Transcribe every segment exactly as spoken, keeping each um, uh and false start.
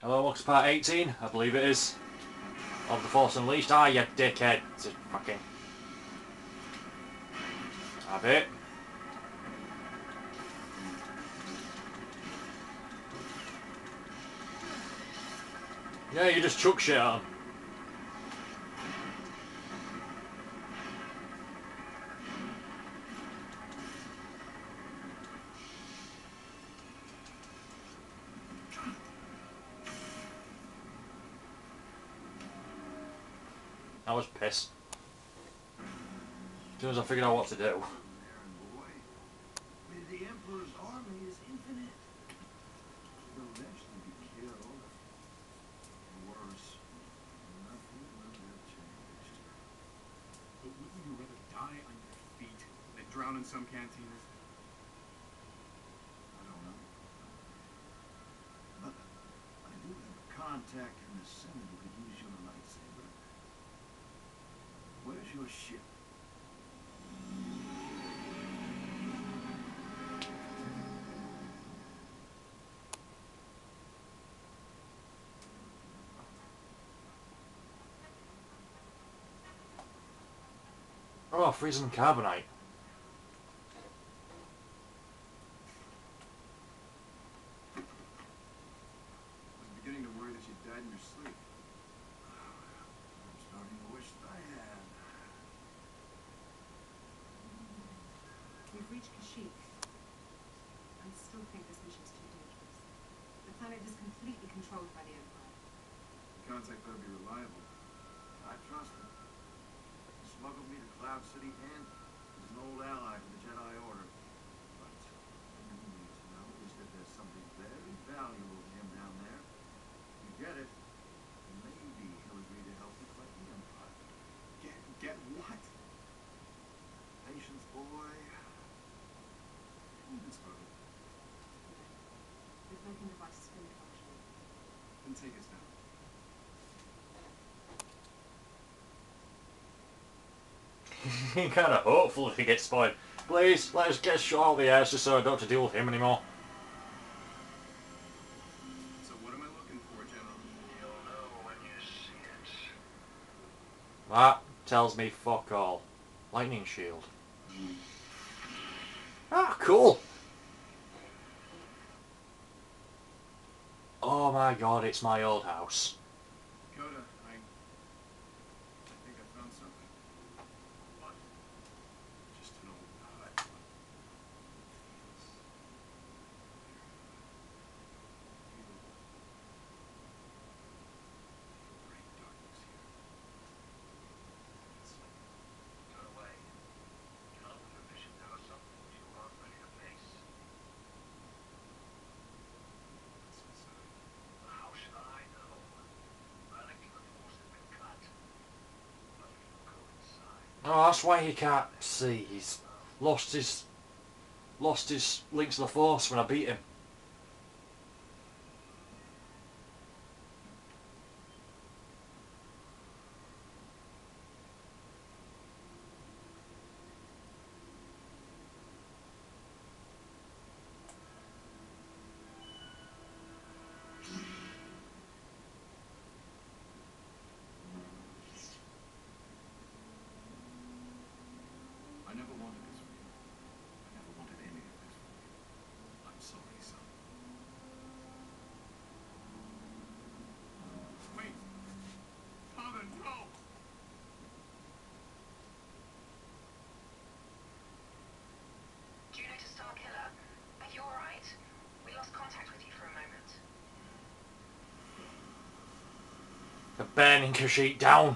Hello, welcome to part eighteen, I believe it is, of The Force Unleashed. Ah, you dickhead. It's a fucking... Have it. Yeah, you just chuck shit at him. I was pissed. As soon as I figured out what to do. The Emperor's army is infinite. They'll eventually be killed. Worse, nothing will have changed. But wouldn't you rather die on your feet than drown in some cantinas? I don't know. But I do have a contact in the Senate who could use your lightsaber. Where's your ship? Oh, freezing carbonite. I was beginning to worry that you died in your sleep. I'm starting to wish that I had. We've reached Kashyyyk. I still think this mission's too dangerous. The planet is completely controlled by the Empire. The contact better be reliable. I trust him. He smuggled me to Cloud City and he's an old ally of the Jedi Order. But what you need to know is that there's something very valuable to him down there. If you get it, maybe he'll agree to help you fight the Empire. Get, get what? Patience, boy. This brother. The cloaking device is fully functional. Then take us down. Kind of hopeful if he gets spoiled. Please, let us get shot out of the air just so I don't have to deal with him anymore. So what am I looking for, General? You'll know when you see it. That tells me fuck all. Lightning shield. Ah, cool. Oh my god, it's my old house. Coda, I... I think I found something. What? Just an old hut. Great darkness here. Turn away. Get on with your mission. There are some things you aren't ready to face. What's inside? How should I know? Relic of the Force has been cut. But if you go inside, Oh, that's why he can't see. He's lost his lost his link to the Force when I beat him. I never wanted this for you. I never wanted any of this for you. I'm sorry, son. Wait! Father, no! Do you notice Star Killer? Are you alright? We lost contact with you for a moment. The burning Kashyyyk down.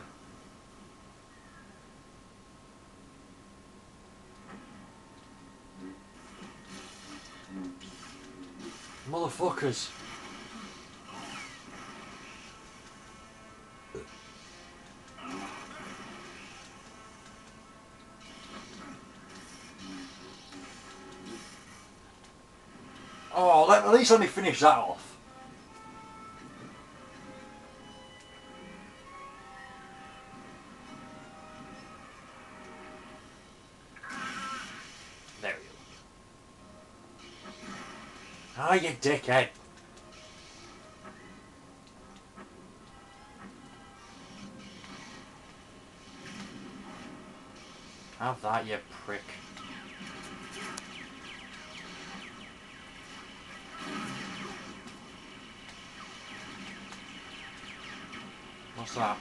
Motherfuckers. Oh, let, at least let me finish that off. There we go. Ah, you dickhead. Have that, you prick. What's that?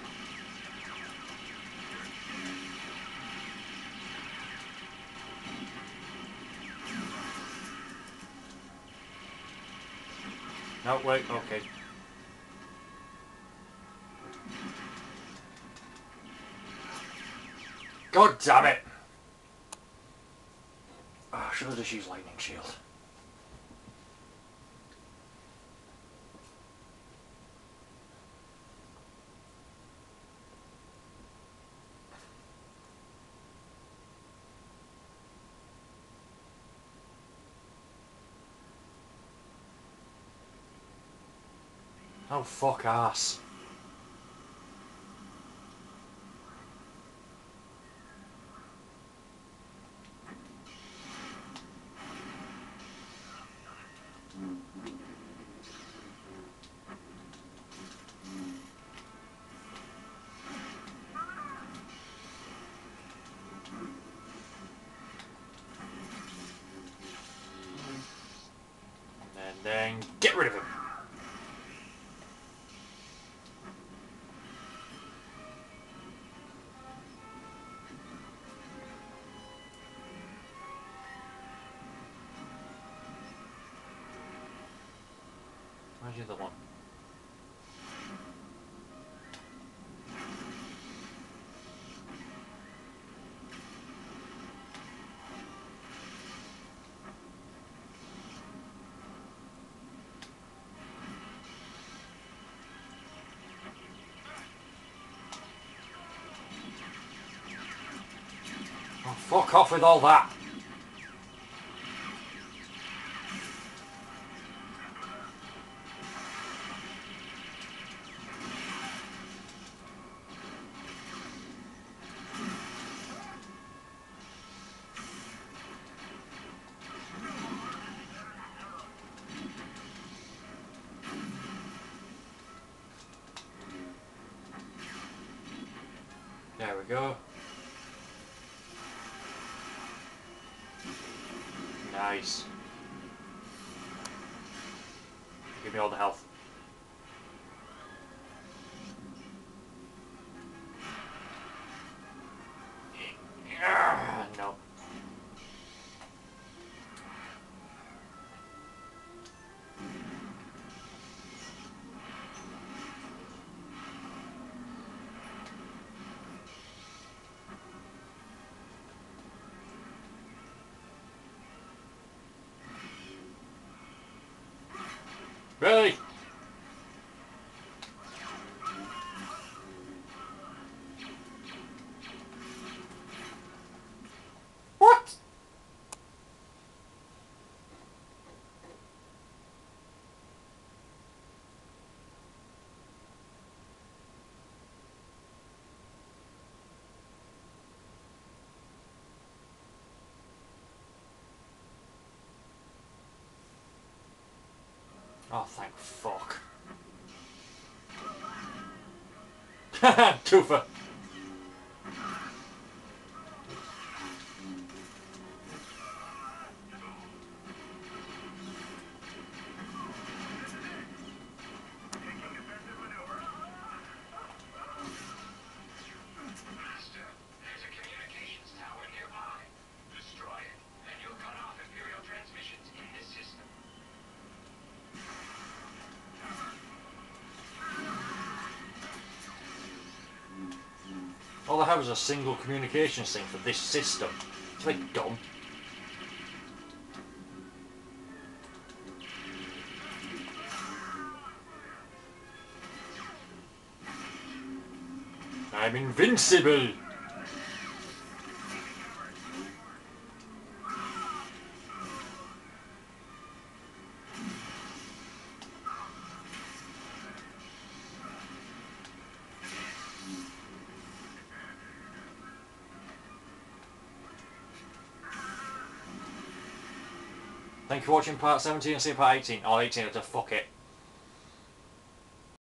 No, wait, okay. God damn it! Oh, I should have just used lightning shield. Oh, fuck ass. And then get rid of him. Where's the other one? Oh, fuck off with all that. There we go. Nice. Give me all the health. No. Really? What? Oh, thank fuck. Twofer. Master, there's a communications tower nearby. Destroy it, and you'll cut off Imperial transmissions in this system. All I have is a single communications thing for this system. It's like dumb. I'm invincible! Thank you for watching part seventeen and see part eighteen. Oh, eighteen, to fuck it.